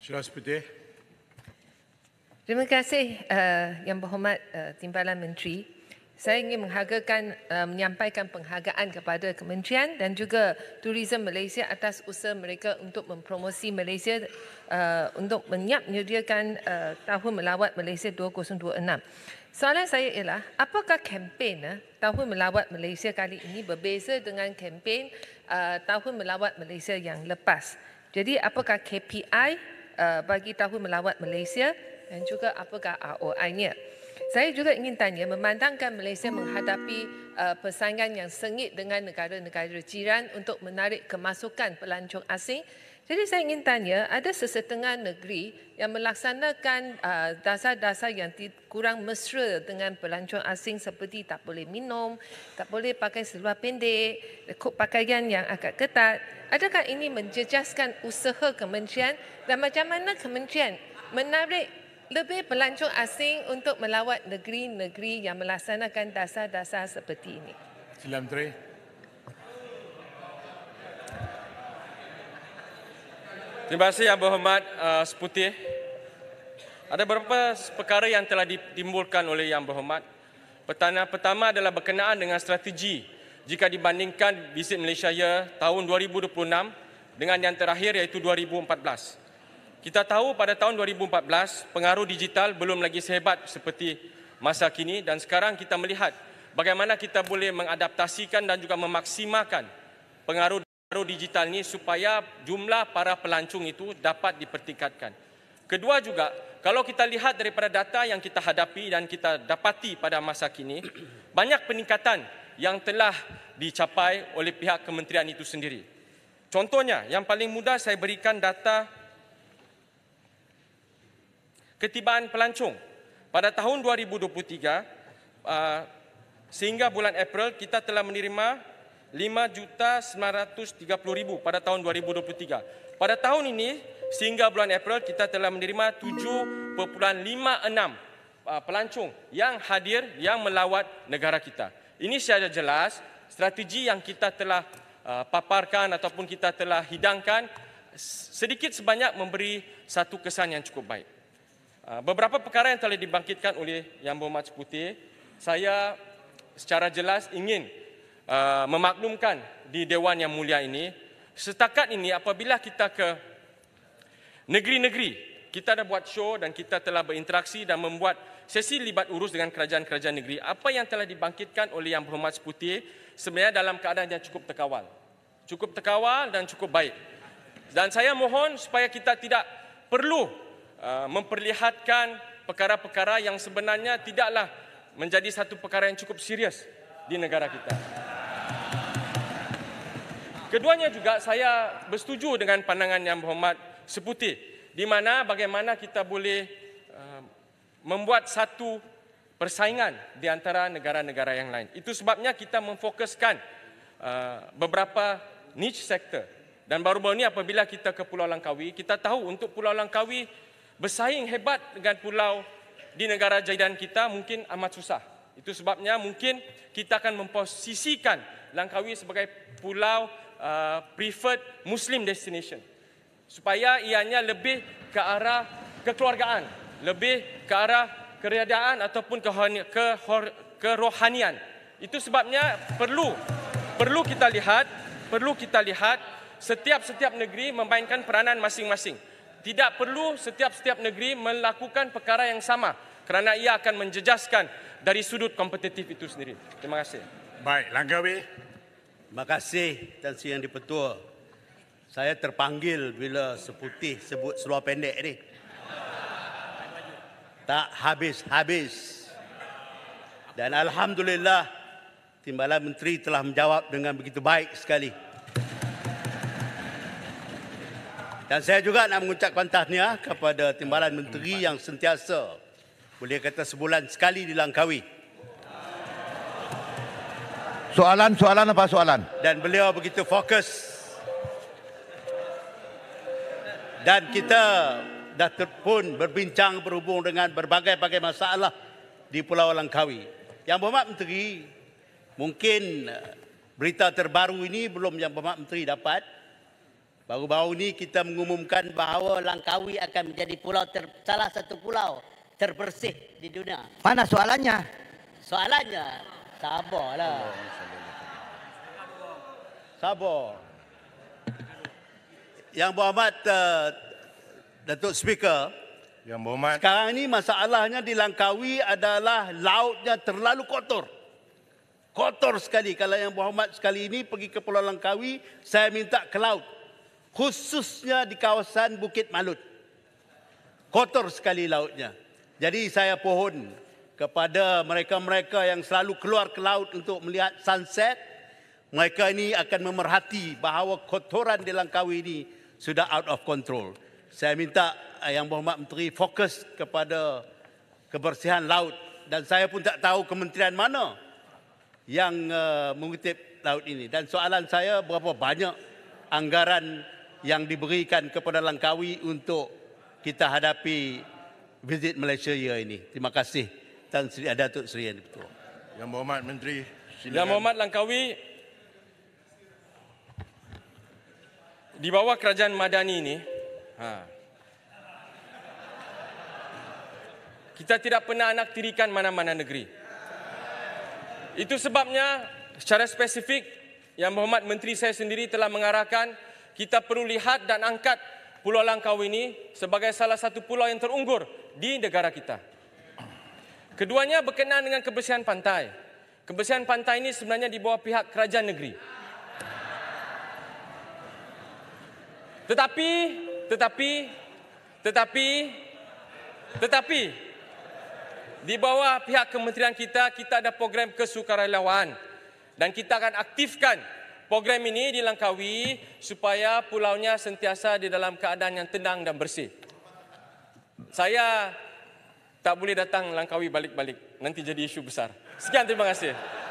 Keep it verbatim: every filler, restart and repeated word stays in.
Jelas Putih. Terima kasih uh, Yang Berhormat uh, Timbalan Menteri. Saya ingin menghargakan, uh, menyampaikan penghargaan kepada Kementerian dan juga Tourism Malaysia atas usaha mereka untuk mempromosi Malaysia uh, untuk menyiap menyediakan uh, Tahun Melawat Malaysia dua ribu dua puluh enam. Soalan saya ialah, apakah kempen uh, Tahun Melawat Malaysia kali ini berbeza dengan kempen uh, Tahun Melawat Malaysia yang lepas? Jadi apakah K P I uh, bagi Tahun Melawat Malaysia dan juga apakah R O I-nya? Saya juga ingin tanya, memandangkan Malaysia menghadapi uh, persaingan yang sengit dengan negara-negara jiran untuk menarik kemasukan pelancong asing. Jadi saya ingin tanya, ada sesetengah negeri yang melaksanakan uh, dasar-dasar yang kurang mesra dengan pelancong asing seperti tak boleh minum, tak boleh pakai seluar pendek, kod pakaian yang agak ketat. Adakah ini menjejaskan usaha kementerian dan macam mana kementerian menarik lebih pelancong asing untuk melawat negeri-negeri yang melaksanakan dasar-dasar seperti ini? Sila Menteri. Terima kasih Yang Berhormat uh, Seputih. Ada beberapa perkara yang telah ditimbulkan oleh Yang Berhormat. Pertama, pertama adalah berkenaan dengan strategi jika dibandingkan Visit Malaysia Year tahun dua ribu dua puluh enam dengan yang terakhir iaitu dua ribu empat belas. Kita tahu pada tahun dua ribu empat belas, pengaruh digital belum lagi sehebat seperti masa kini dan sekarang kita melihat bagaimana kita boleh mengadaptasikan dan juga memaksimalkan pengaruh digital ini supaya jumlah para pelancong itu dapat dipertingkatkan. Kedua juga, kalau kita lihat daripada data yang kita hadapi dan kita dapati pada masa kini, banyak peningkatan yang telah dicapai oleh pihak kementerian itu sendiri. Contohnya, yang paling mudah saya berikan data ketibaan pelancong. Pada tahun dua ribu dua puluh tiga, uh, sehingga bulan April, kita telah menerima lima juta sembilan ratus tiga puluh ribu pada tahun dua ribu dua puluh tiga. Pada tahun ini, sehingga bulan April, kita telah menerima tujuh perpuluhan lima enam uh, pelancong yang hadir, yang melawat negara kita. Ini secara jelas, strategi yang kita telah uh, paparkan ataupun kita telah hidangkan, sedikit sebanyak memberi satu kesan yang cukup baik. Beberapa perkara yang telah dibangkitkan oleh Yang Berhormat Seputih, saya secara jelas ingin uh, memaklumkan di Dewan Yang Mulia ini, setakat ini apabila kita ke negeri-negeri, kita dah buat show dan kita telah berinteraksi dan membuat sesi libat urus dengan kerajaan-kerajaan negeri, apa yang telah dibangkitkan oleh Yang Berhormat Seputih sebenarnya dalam keadaan yang cukup terkawal. Cukup terkawal dan cukup baik. Dan saya mohon supaya kita tidak perlu Uh, memperlihatkan perkara-perkara yang sebenarnya tidaklah menjadi satu perkara yang cukup serius di negara kita. Keduanya juga saya bersetuju dengan pandangan Yang Berhormat Seputih, di mana bagaimana kita boleh uh, membuat satu persaingan di antara negara-negara yang lain. Itu sebabnya kita memfokuskan uh, beberapa niche sector. Dan baru-baru ini apabila kita ke Pulau Langkawi, kita tahu untuk Pulau Langkawi bersaing hebat dengan pulau di negara jiran kita mungkin amat susah. Itu sebabnya mungkin kita akan memposisikan Langkawi sebagai pulau uh, preferred Muslim destination. Supaya ianya lebih ke arah kekeluargaan, lebih ke arah keriadaan ataupun kerohanian. Itu sebabnya perlu perlu kita lihat, perlu kita lihat setiap-setiap negeri memainkan peranan masing-masing. Tidak perlu setiap-setiap negeri melakukan perkara yang sama kerana ia akan menjejaskan dari sudut kompetitif itu sendiri. Terima kasih. Baik, Langkawi. Terima kasih Tan Sri Yang di-Pertua. Saya terpanggil bila Seputih sebut seluar pendek ni. Tak habis-habis. Dan alhamdulillah Timbalan Menteri telah menjawab dengan begitu baik sekali. Dan saya juga nak mengucapkan tahniah kepada Timbalan Menteri yang sentiasa, boleh kata sebulan sekali di Langkawi. Soalan, soalan apa soalan? Dan beliau begitu fokus. Dan kita dah pun berbincang berhubung dengan berbagai-bagai masalah di Pulau Langkawi. Yang Berhormat Menteri, mungkin berita terbaru ini belum Yang Berhormat Menteri dapat. Baru-baru ni kita mengumumkan bahawa Langkawi akan menjadi pulau ter, salah satu pulau terbersih di dunia. Mana soalannya? Soalannya, sabarlah. Sabar. Yang berhormat uh, Datuk Speaker, Yang berhormat, sekarang ini masalahnya di Langkawi adalah lautnya terlalu kotor. Kotor sekali. Kalau yang berhormat sekali ini pergi ke Pulau Langkawi, saya minta ke laut. Khususnya di kawasan Bukit Malut. Kotor sekali lautnya. Jadi saya pohon kepada mereka-mereka yang selalu keluar ke laut untuk melihat sunset, mereka ini akan memerhati bahawa kotoran di Langkawi ini sudah out of control. Saya minta Yang Berhormat Menteri fokus kepada kebersihan laut, dan saya pun tak tahu kementerian mana yang uh, mengutip laut ini. Dan soalan saya, berapa banyak anggaran yang diberikan kepada Langkawi untuk kita hadapi visit Malaysia year ini. Terima kasih Tan Sri Datuk Seri Yang Dipertua. Yang berhormat Menteri, silakan. Yang Berhormat Langkawi, di bawah kerajaan Madani ini, ha, kita tidak pernah anaktirikan mana-mana negeri. Itu sebabnya secara spesifik Yang Berhormat Menteri saya sendiri telah mengarahkan kita perlu lihat dan angkat Pulau Langkawi ini sebagai salah satu pulau yang terunggur di negara kita. Keduanya berkenaan dengan kebersihan pantai. Kebersihan pantai ini sebenarnya di bawah pihak kerajaan negeri. Tetapi, tetapi, tetapi, tetapi, di bawah pihak kementerian kita, kita ada program kesukarelawan. Dan kita akan aktifkan program ini di Langkawi supaya pulaunya sentiasa di dalam keadaan yang tenang dan bersih. Saya tak boleh datang Langkawi balik-balik. Nanti jadi isu besar. Sekian, terima kasih.